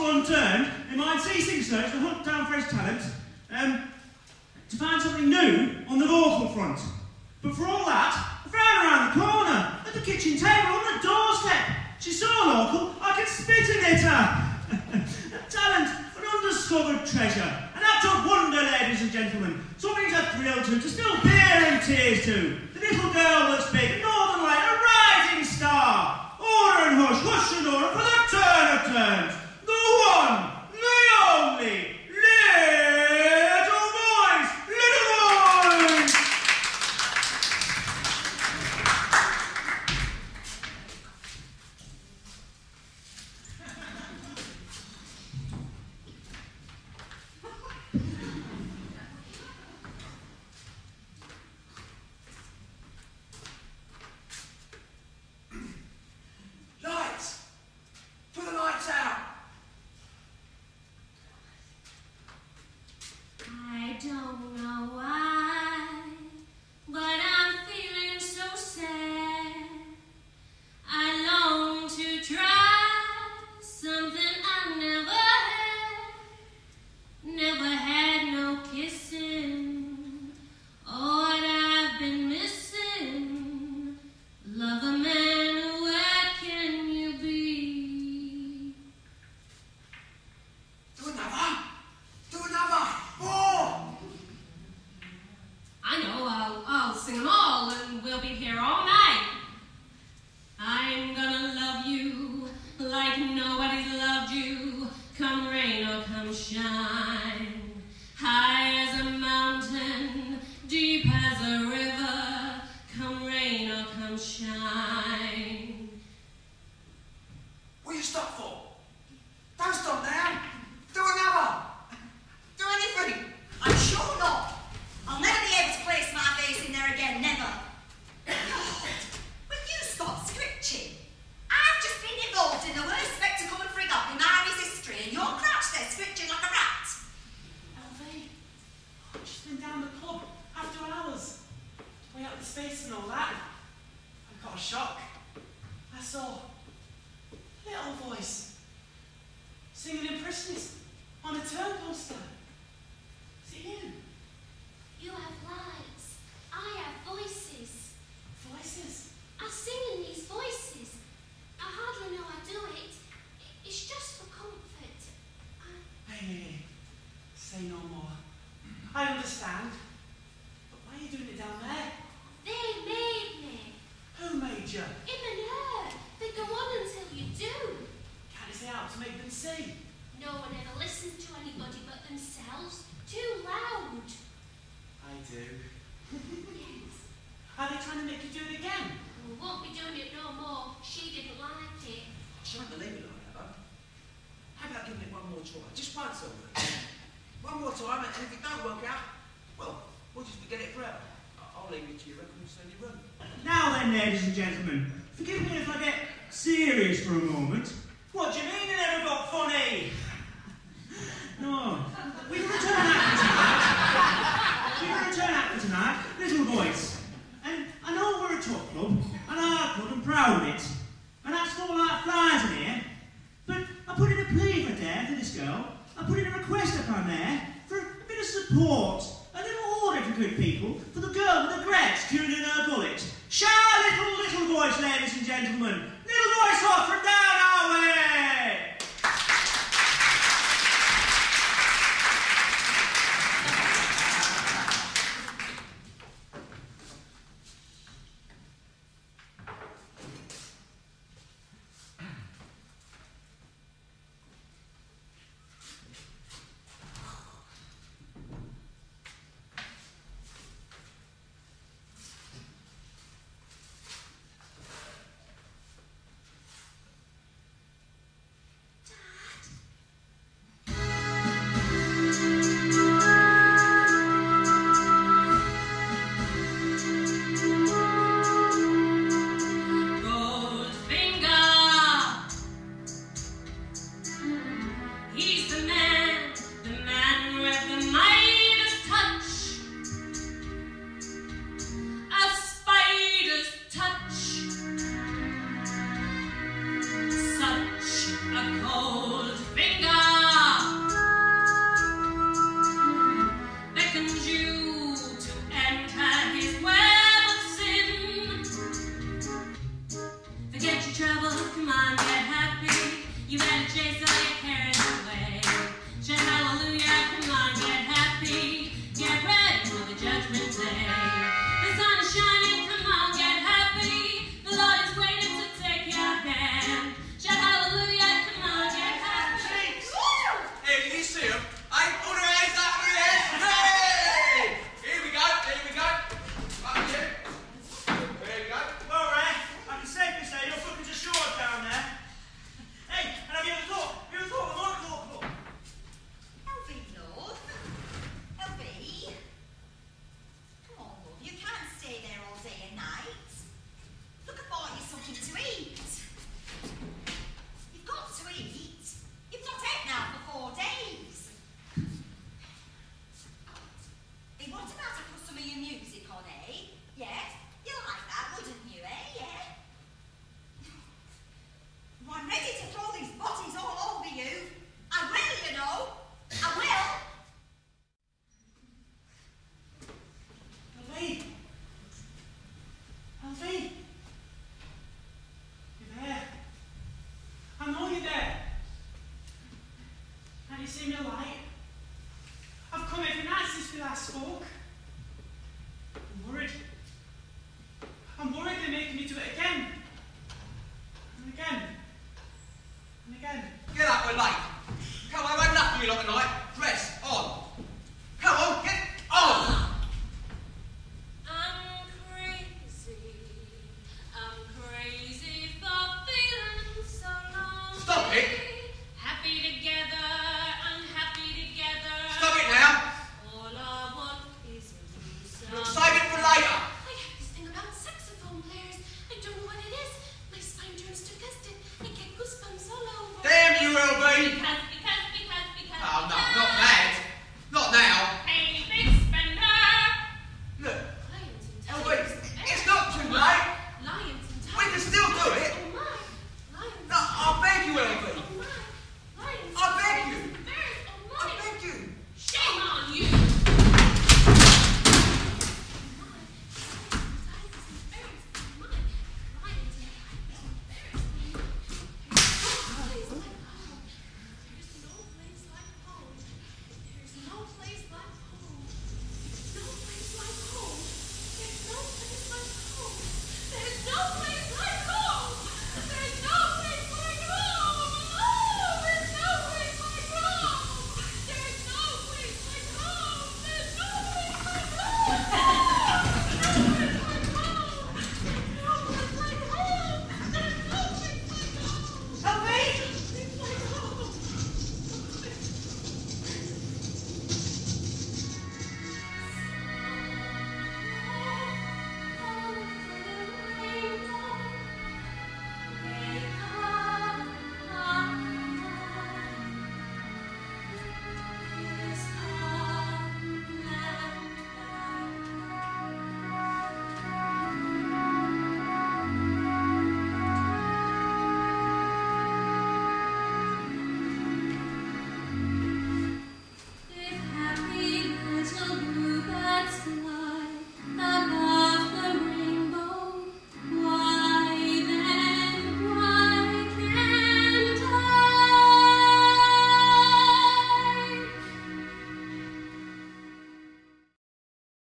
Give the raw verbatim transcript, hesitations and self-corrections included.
unturned, in my unceasing search to hunt down fresh talent, um, to find something new on the vocal front. But for all that, I found her around the corner, at the kitchen table, on the doorstep. She's so local, I could spit in at her. Talent, an undiscovered treasure, an act of wonder, ladies and gentlemen. Something to thrill to, to spill beer and tears to. The little girl that's big, northern light, a rising star. Order and hush, hush and order for the turn of turns. The one, the only, little voice, little voice. Lights! Put the lights out! I don't know why, but I'm feeling so sad. I long to try something I never had. Never had no kissing. Oh, what I've been missing. Love a man, where can you be? Do another! Do another! More! I know, I'll, I'll sing them all and we'll be here all night. I'm gonna love you like nobody's loved you, come rain or come shine. High as a mountain, deep as a river, come rain or come shine. What you stop for? Don't stop now! Do another! Do anything! I'm sure not. I'll never be able to place my face in there again, never. God, will you stop scritching? I've just been involved in the worst spectacle and frig up in Mary's history, and you're crouched there scritching like a rat. Elvie, she's been down the pub after hours. Way out the space and all that. I got a shock. I saw a little voice singing impressions on a turn poster. Is it you? You have lives, I have voices. Voices? I sing in these voices. I hardly know I do it. It's just for comfort. I... Hey, hey, hey. Say no more. I understand. But why are you doing it down there? They made me. Who made you? In the nerve. They go on until you do. Can't you say out to make them see? No one ever listens to anybody but themselves. Too loud. I do. Yes. Are they trying to make you do it again? We won't be doing it no more. She didn't like it. She won't believe it like that. How about giving it one more try? Just once over. One more time, and if it don't work out, well, we'll just forget it forever. I- I'll leave it to your record and slowly run. Now then, ladies and gentlemen, forgive me if I get serious for a moment. What do you mean it never got funny? No, we can return actor tonight. We can return actor tonight, Little Voice. And I know we're a tough club, and hard club, and proud of it. And that's not like flies in here. But I put in a plea for Dare for this girl. I put in a request upon there for a bit of support, a little order for good people, for the girl with the regrets tuned in her gullet. Shout little, little voice, ladies and gentlemen. Little voice off from down our way. seen your light. I've come every night since we last spoke. I'm worried. I'm worried they're making me do it again. And again. And again. Get up, we're late. Come on, I won't enough for you lot tonight.